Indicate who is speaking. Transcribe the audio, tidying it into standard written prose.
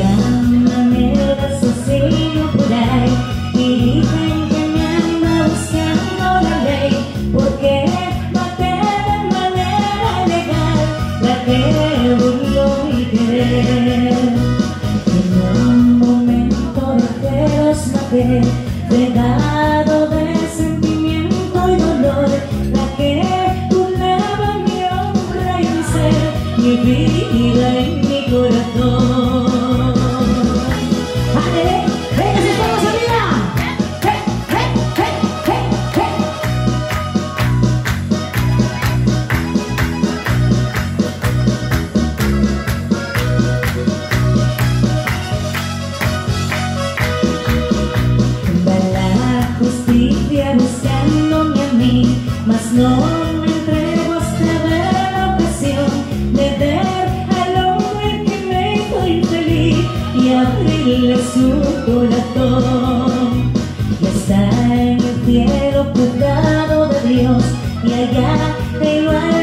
Speaker 1: gran maneras asesino por ahí y dicen que me anda buscando la ley, porque maté de manera legal la que burló mi querer. En un momento de feroz maté, pegado de sentimiento y dolor, la que burlaba mi honra y mi ser, mi vida y mi corazón. ¡Vale! ¡Venga, si estamos arriba! ¡Hey, hey, hey, hey, hey! La justicia buscándome a mí, mas no me entrego hasta ver la ocasión de ver al hombre que me hizo infeliz y abrirle su corazón. Y está en el cielo juzgado de Dios, y allá de lo alto